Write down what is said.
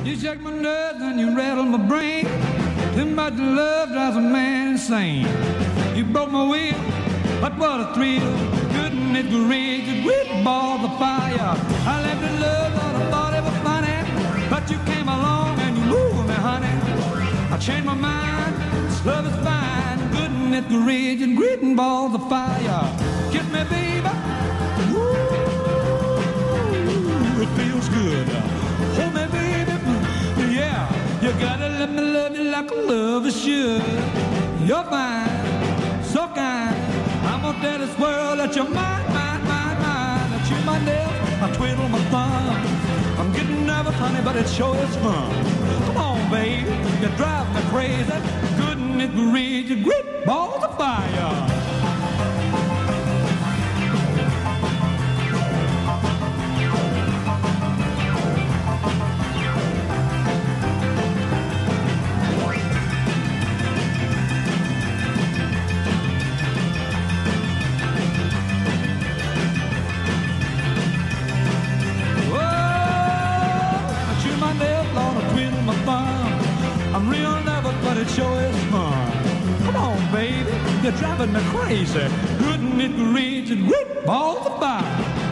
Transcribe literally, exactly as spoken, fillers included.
You shake my nerves and you rattle my brain. Too much love drives a man insane. You broke my will, but what a thrill. Goodness gracious, great balls of fire. I left in love, thought I thought it was funny, but you came along and you moved me, honey. I changed my mind, this love is fine. Goodness gracious, great balls of fire. Kiss me, baby. Woo, it feels good. Hold me, baby. Yeah, you gotta let me love you like a lover should. You're fine, so kind. I'm gonna tell this world that you're mine, mine, mine, mine. I chew my nails, I twiddle my thumb. I'm getting nervous, honey, but it sure is fun. Come on, baby, you drive me crazy. Goodness gracious, great balls of fire. I'm real nervous, but it sure is fun. Come on, baby, you're driving me crazy. Goodness gracious, great balls of fire.